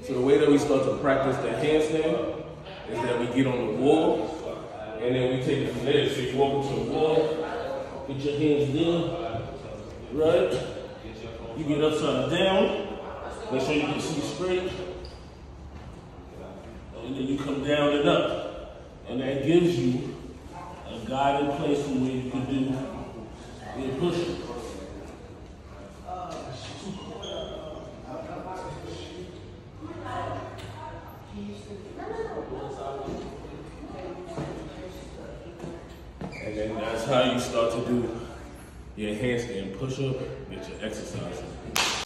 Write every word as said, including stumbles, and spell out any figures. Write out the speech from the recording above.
So the way that we start to practice the handstand is that we get on the wall, and then we take it from there. So you walk into the wall, get your hands there, right? You get upside down, make sure you can see straight, and then you come down and up. And that gives you a guided place where you can do your push. And then that's how you start to do your handstand push-up, get your exercise.